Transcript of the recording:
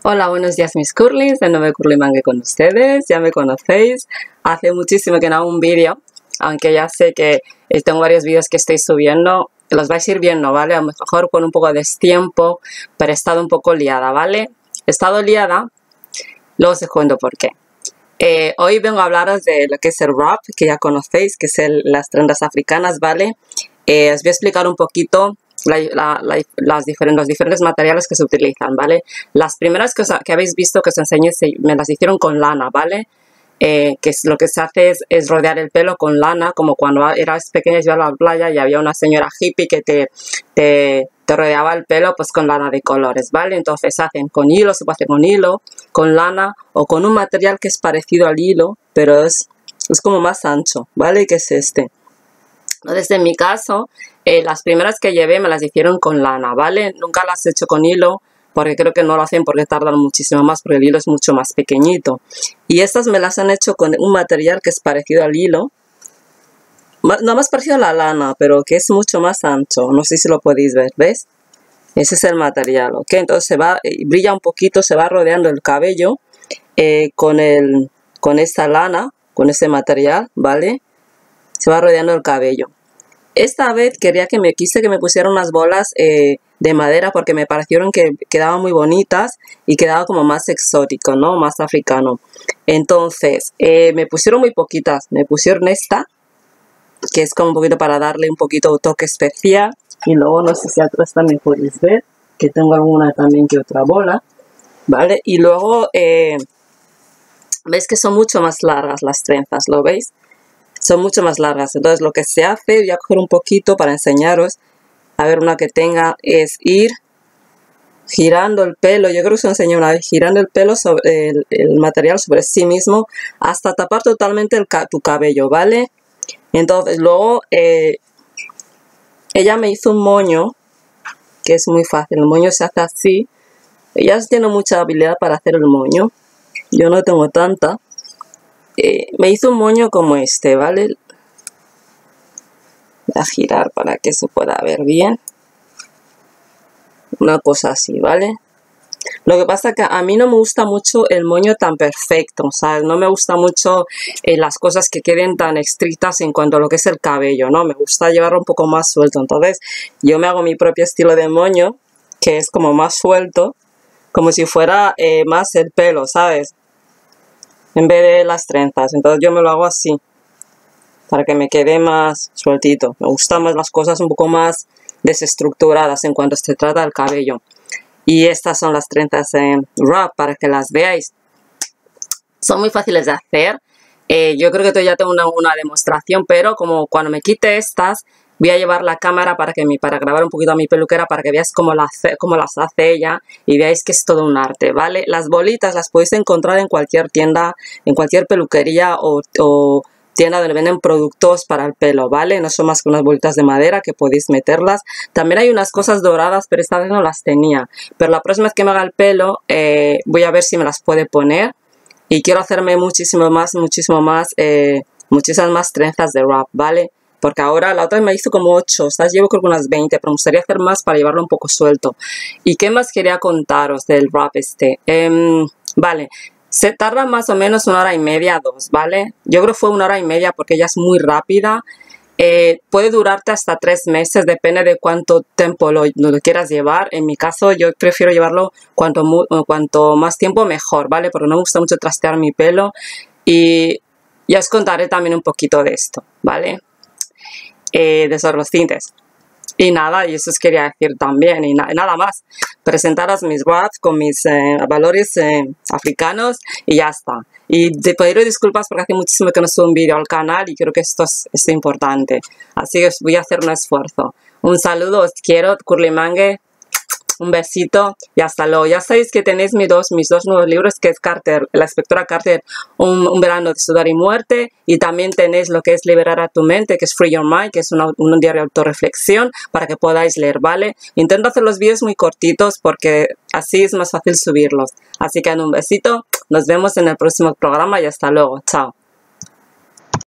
Hola, buenos días mis curlys, de nuevo Curlymangue con ustedes, ya me conocéis. Hace muchísimo que no hago un vídeo, aunque ya sé que tengo varios vídeos que estoy subiendo, los vais a ir viendo, ¿vale? A lo mejor con un poco de destiempo, pero he estado un poco liada, ¿vale? He estado liada, luego os cuento por qué. Hoy vengo a hablaros de lo que es el wrap, que ya conocéis, que es las prendas africanas, ¿vale? Os voy a explicar un poquito los diferentes materiales que se utilizan, ¿vale? Las primeras que habéis visto que os enseñé me las hicieron con lana, ¿vale? Lo que se hace es rodear el pelo con lana, como cuando eras pequeña y ibas a la playa y había una señora hippie que te rodeaba el pelo pues con lana de colores, ¿vale? Entonces se hacen con hilo, se puede hacer con hilo, con lana o con un material que es parecido al hilo, pero es como más ancho, ¿vale? Que es este. Entonces, en mi caso, las primeras que llevé me las hicieron con lana, ¿vale? Nunca las he hecho con hilo, porque creo que no lo hacen porque tardan muchísimo más, porque el hilo es mucho más pequeñito. Y estas me las han hecho con un material que es parecido al hilo, no más parecido a la lana, pero que es mucho más ancho. No sé si lo podéis ver, ¿ves? Ese es el material, ¿ok? Entonces brilla un poquito, se va rodeando el cabello con esta lana, con ese material, ¿vale? Se va rodeando el cabello. Esta vez quise que me pusieran unas bolas de madera porque me parecieron que quedaban muy bonitas y quedaba como más exótico, ¿no? Más africano. Entonces, me pusieron muy poquitas. Me pusieron esta, que es como un poquito para darle un poquito de toque especial. Y luego, no sé si atrás también podéis ver que tengo alguna también que otra bola, ¿vale? Y luego, veis que son mucho más largas las trenzas, ¿lo veis? Son mucho más largas. Entonces lo que se hace, voy a coger un poquito para enseñaros, a ver una que tenga, es ir girando el pelo. Yo creo que os enseñé una vez, girando el pelo sobre el material sobre sí mismo hasta tapar totalmente tu cabello, ¿vale? Entonces luego ella me hizo un moño, que es muy fácil. El moño se hace así. Ella tiene mucha habilidad para hacer el moño. Yo no tengo tanta. Me hizo un moño como este, ¿vale? Voy a girar para que se pueda ver bien. Una cosa así, ¿vale? Lo que pasa es que a mí no me gusta mucho el moño tan perfecto, ¿sabes? No me gusta mucho las cosas que queden tan estrictas en cuanto a lo que es el cabello, ¿no? Me gusta llevarlo un poco más suelto. Entonces, yo me hago mi propio estilo de moño, que es como más suelto, como si fuera más el pelo, ¿sabes? En vez de las trenzas. Entonces yo me lo hago así, para que me quede más sueltito. Me gustan más las cosas un poco más desestructuradas en cuanto se trata del cabello. Y estas son las trenzas en wrap, para que las veáis. Son muy fáciles de hacer. Yo creo que ya tengo una demostración, pero como cuando me quite estas, voy a llevar la cámara para grabar un poquito a mi peluquera, para que veáis cómo las hace ella y veáis que es todo un arte, ¿vale? Las bolitas las podéis encontrar en cualquier tienda, en cualquier peluquería o tienda donde venden productos para el pelo, ¿vale? No son más que unas bolitas de madera que podéis meterlas. También hay unas cosas doradas, pero esta vez no las tenía. Pero la próxima vez que me haga el pelo, voy a ver si me las puede poner. Y quiero hacerme muchísimas más trenzas de wrap, ¿vale? Porque ahora la otra vez me hizo como 8, ¿sabes? Llevo creo que unas 20, pero me gustaría hacer más para llevarlo un poco suelto. ¿Y qué más quería contaros del wrap este? Vale, se tarda más o menos 1 hora y media, 2, ¿vale? Yo creo que fue 1 hora y media porque ella es muy rápida. Puede durarte hasta 3 meses, depende de cuánto tiempo lo quieras llevar. En mi caso, yo prefiero llevarlo cuanto más tiempo mejor, ¿vale? Porque no me gusta mucho trastear mi pelo. Y ya os contaré también un poquito de esto, ¿vale? De sobre los tintes. Y nada, y eso os quería decir también. Y nada más. Presentaros mis wraps con mis valores africanos y ya está. Y te pediré disculpas porque hace muchísimo que no subo un vídeo al canal y creo que esto es importante. Así que voy a hacer un esfuerzo. Un saludo, os quiero, Curlymangue. Un besito y hasta luego. Ya sabéis que tenéis mis dos nuevos libros, que es Carter, la inspectora Carter, un verano de sudor y muerte, y también tenéis lo que es Liberar a tu mente, que es Free Your Mind, que es un diario de autorreflexión para que podáis leer, ¿vale? Intento hacer los vídeos muy cortitos porque así es más fácil subirlos. Así que un besito, nos vemos en el próximo programa y hasta luego. Chao.